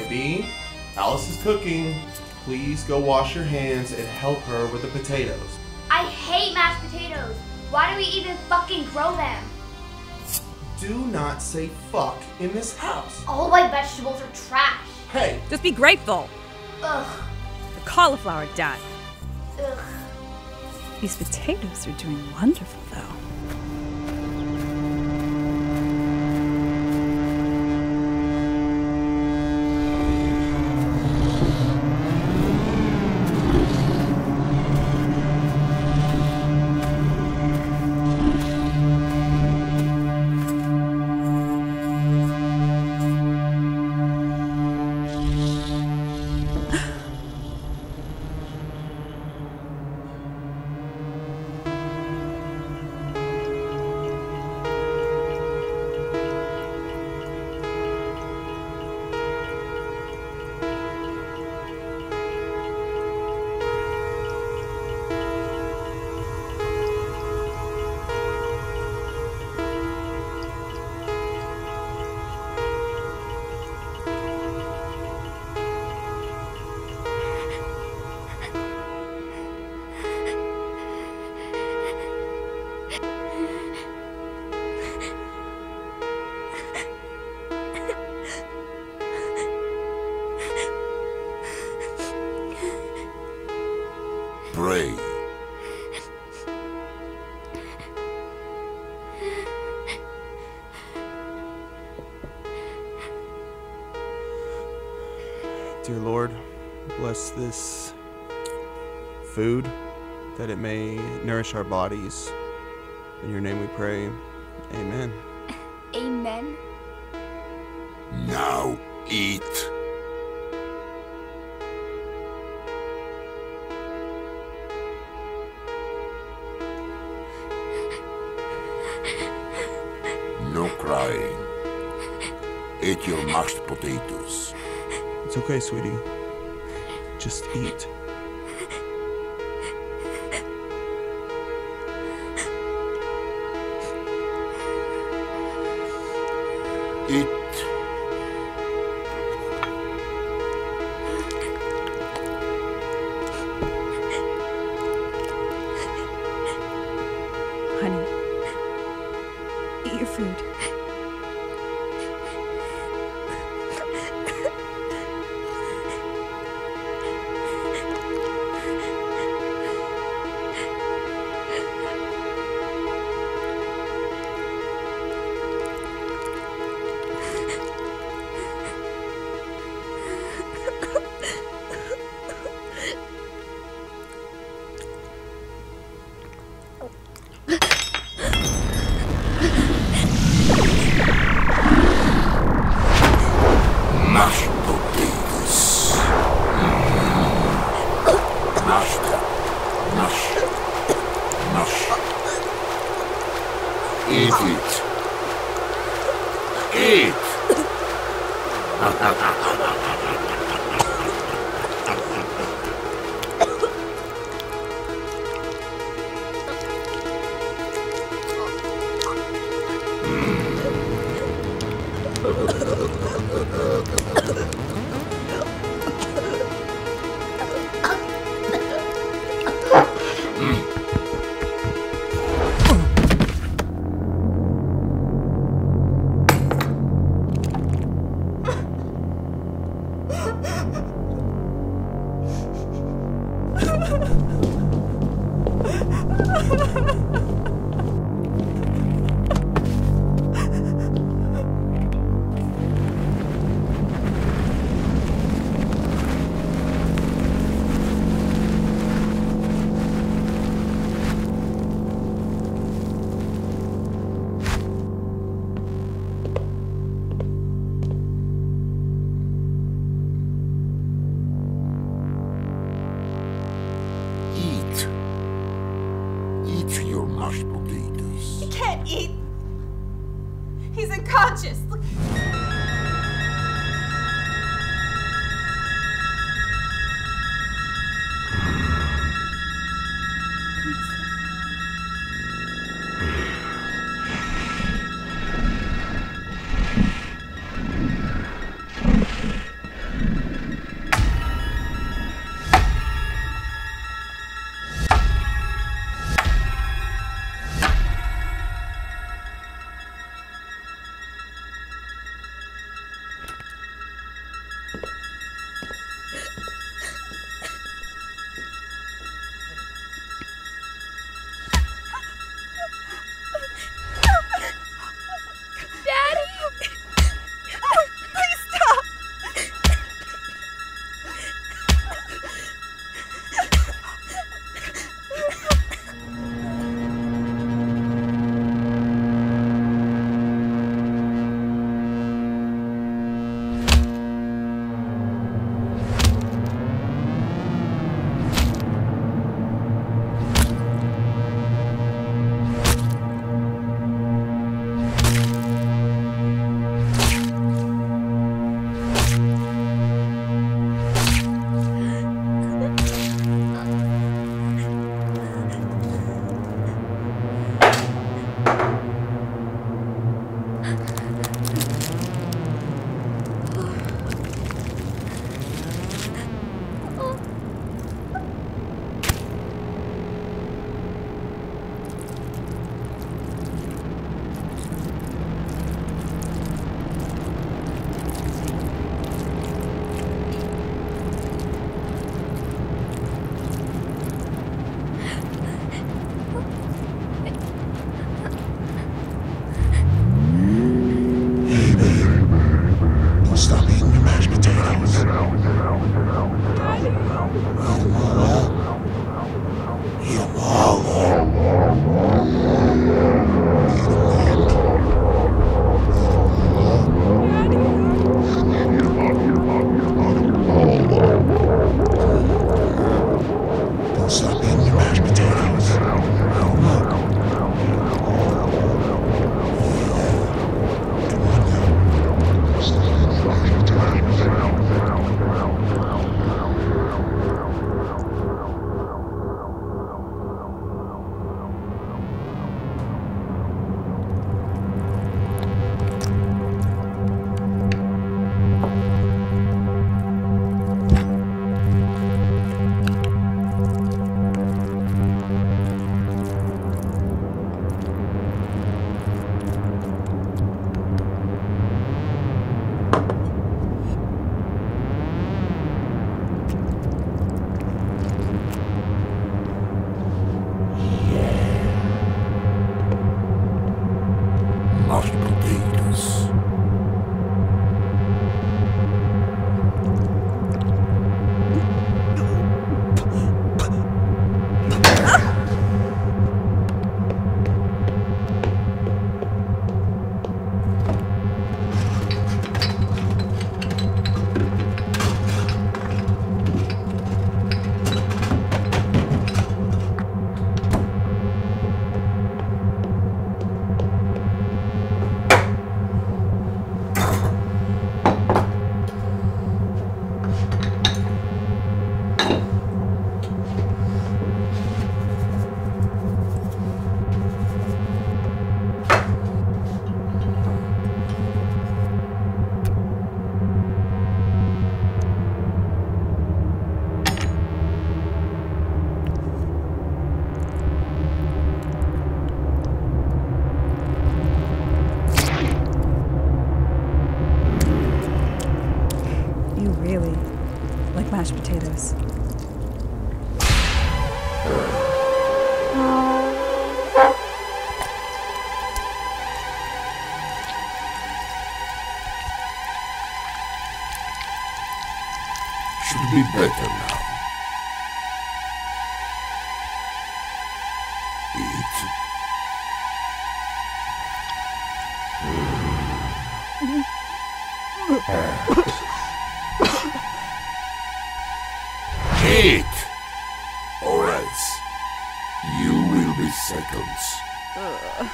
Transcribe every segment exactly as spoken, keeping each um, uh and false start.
Baby, Alice is cooking. Please go wash your hands and help her with the potatoes. I hate mashed potatoes. Why do we even fucking grow them? Do not say fuck in this house. All white vegetables are trash. Hey. Just be grateful. Ugh. The cauliflower died. Ugh. These potatoes are doing wonderful, though. Pray. Dear Lord, bless this food, that it may nourish our bodies. In your name we pray. Amen. Amen. Now eat. No crying. Eat your mashed potatoes. It's okay, sweetie. Just eat. Eat. Honey, eat your food. Mashed potatoes. Mashed. Mash. Mash. Eat it. Eat. Eat. Eat your mashed potatoes. He can't eat. He's unconscious. Look. mashed potatoes. Mashed potatoes. Should be better now. Eat. Eat! Or else you will be seconds. Ugh.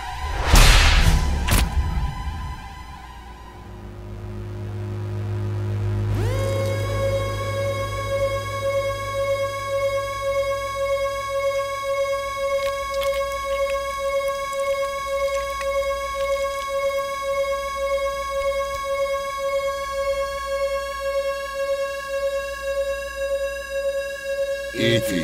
Eat it.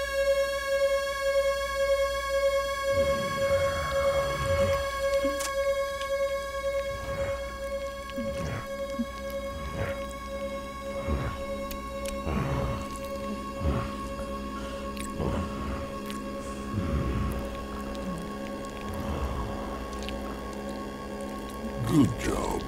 Good job.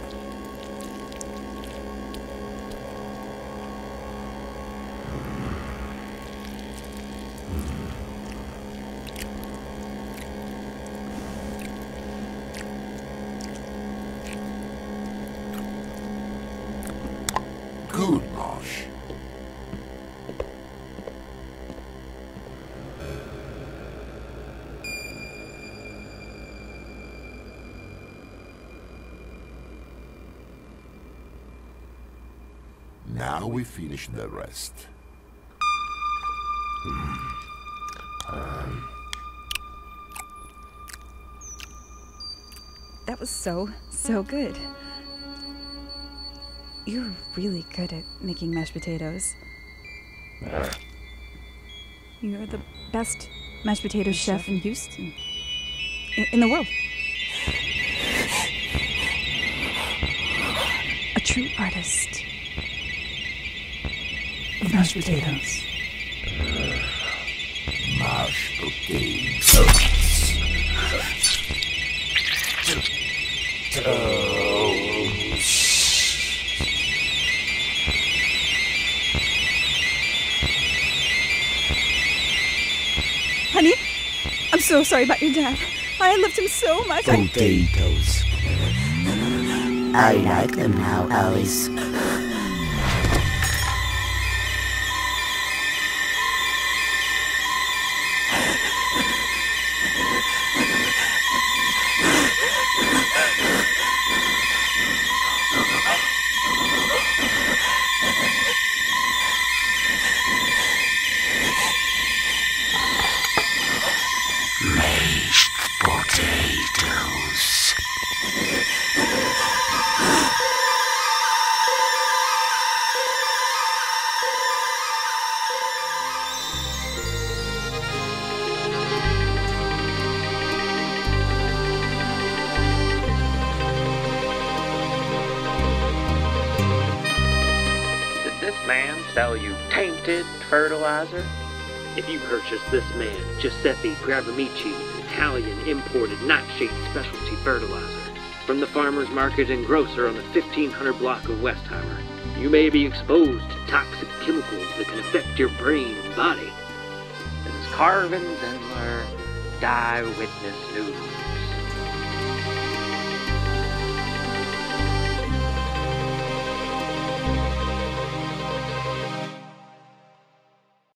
Good, Mosh. Now we finish the rest. That was so, so good. You're really good at making mashed potatoes. You're the best mashed potato chef in Houston. In, in the world. A true artist of mashed potatoes. Mashed potatoes. Honey, I'm so sorry about your dad. I loved him so much. I- Potatoes. I like them now, Alice. Mashed potatoes. Did this man sell you tainted fertilizer? If you purchase this man Giuseppe Gravamichi's Italian imported nightshade specialty fertilizer, from the farmer's market and grocer on the fifteen hundred block of Westheimer. You may be exposed to toxic chemicals that can affect your brain and body. This is Carvin Zendler, Die Witness News.